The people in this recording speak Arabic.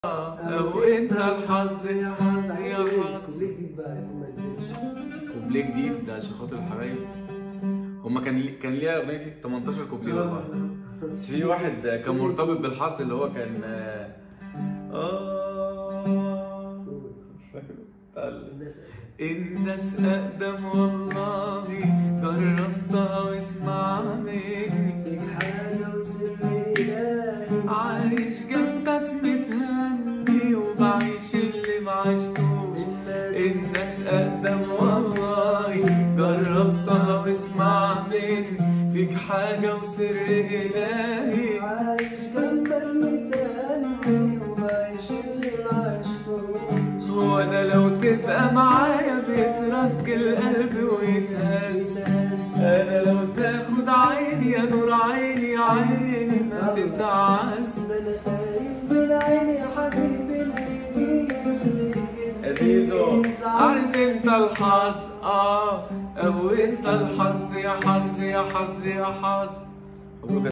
او انت الحظ يا حظ يا حظ. كوبليه جديد بقى يكون ما نزلش. كوبليه جديد ده عشان خاطر الحبايب. هما كان ليها اغنيه دي 18 كوبليه والله. بس في واحد كان مرتبط بالحظ اللي هو كان مش فاكر. الناس اقدم والله جربتها واسمع مني فيك حاجه وسر الهي عايش جنبك متهني وبعيش اللي معشتوش. الناس اقدم والله جربتها واسمع مني فيك حاجه وسر الهي عايش جنبك متهني وبعيش اللي معشتوش. هو انا لو تبقى معايا بيترك القلب ويتهز. انا لو تاخد عيني يا نور عيني عيني ما تتعس. ده انا خايف من عيني يا حبيبي اللي يجي عزيزو عارف انت الحظ او انت الحظ يا حظ يا حظ يا حظ.